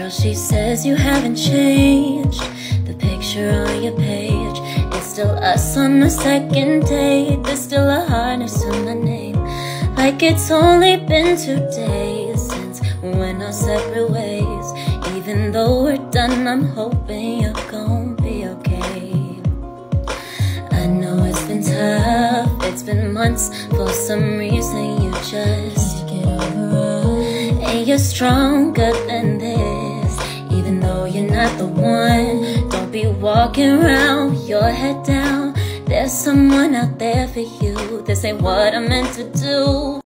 Girl, she says you haven't changed. The picture on your page, it's still us on the second date. There's still a hardness to my name, like it's only been 2 days since we went our separate ways. Even though we're done, I'm hoping you're gonna be okay. I know it's been tough, it's been months. For some reason you just can't get over us. And you're stronger than this, even though you're not the one. Don't be walking around with your head down. There's someone out there for you. This ain't what I meant to do.